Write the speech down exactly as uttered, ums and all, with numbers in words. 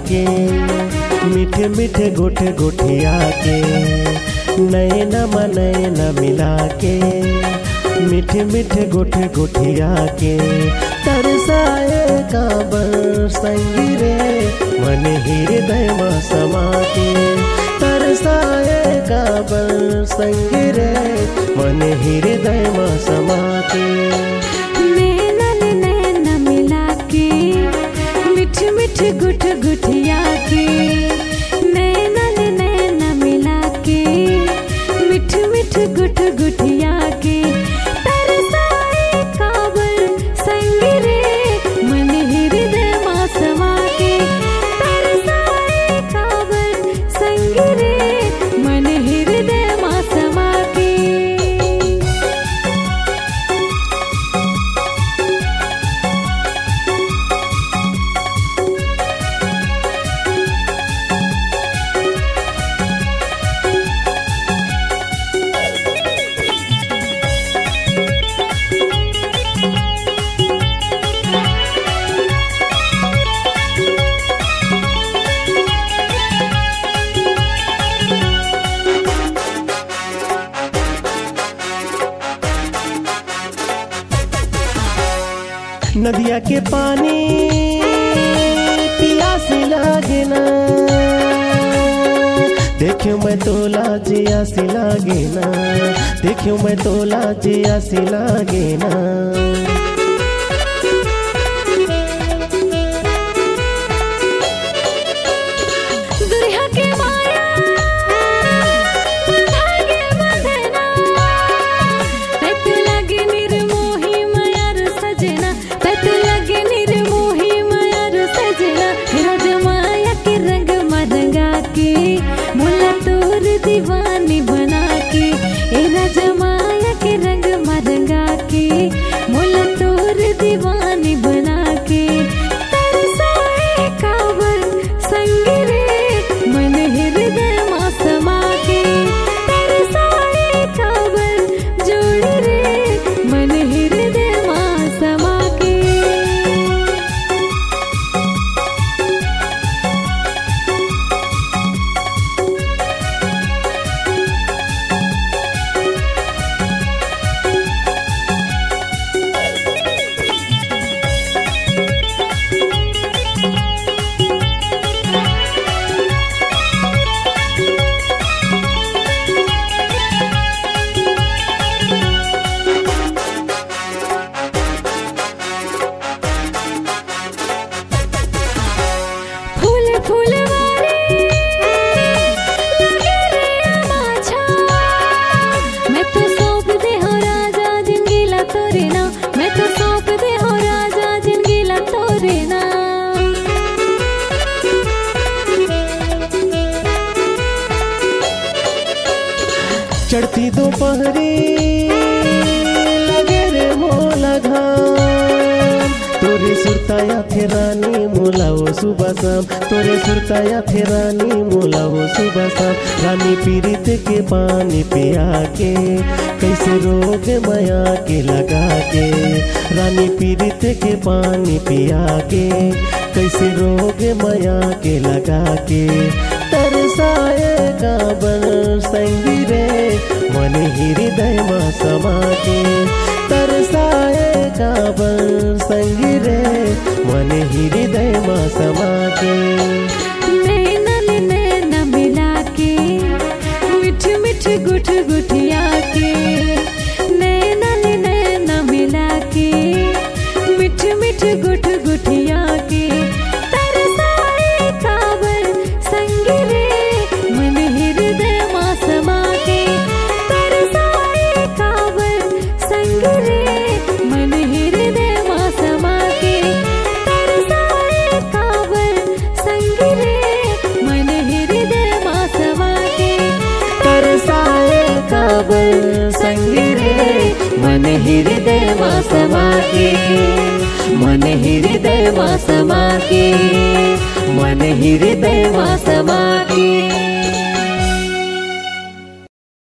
के, मीठे मीठे गोठे गोठिया के, नैना म नैना मिला के, मीठे मीठे गोठे गोठिया के, तरसाए काबर संगी रे मन हृदय में समा के, तरसाए काबर संगी रे मन हृदय में समा के। नैना ने नैना मिला के, मीठे मीठे गुठ गुठिया के, नैना ने नैना मिला के, मीठे मीठे गुठ गुठिया के, तरसाए काबर संगी रे मन हृदय में समा के, तरसाए काबर संगी रे मन हृदय में समा के। नदिया के पानी पियास लागे ना, देखियो मैं तोला जियासी लागे ना, देखियो मैं तोला जियासी लागे ना। दुरिया के माया धागे बंधना, तत लगे निर्मोही मायार सजना, तत लगे निर्मोही मायार सजना, राजमाया के रंग मरंगा के, मुला तोर दीवानी बना के, ए राजमाया के रंग मरंगा के, मुला तोर दीवानी बना के, तरसाए काबर संगी रे मन हृदय में समा के, तरसाए काबर जोड़ी रे मन हृदय में समा के। फूल फूलवारी लगे रे अमाछा, मैं तो सौंप दे हो राजा जिंदगीला तोरे ना, मैं तो सौंप दे हो राजा जिंदगीला तोरे ना। चढ़ती दोपहरी लगे रे मोला घाम, तोरे सुरताया थे रानी मोला वो सुबह शाम, तोरे सुरताया थे रानी मोला वो सुबह शाम। रानी पीरित के पानी पिया के, कैसे रोग माया के लगा के, रानी पीरित के पानी पिया के, कैसे रोग माया के लगा के, तरसाए काबर संगी रे मन हृदय में समा के, तरसाए काबर संगी रे मन हृदय में समा के। नैना ने नैना मिला के, मीठे मीठे गुठ गुठिया के, नैना ने नैना मिला के, मीठे मीठे गुठ गुठिया के, तरसाए काबर संगी रे मन हृदय में समा के, तरसाए काबर संगी रे मन हृदय में समा के, तरसाए काबर संगी रे मन हृदय में समा के, तरसाए काबर संगी रे मन हृदय में समा के, मन हृदय में समा के, मन हृदय में समा के।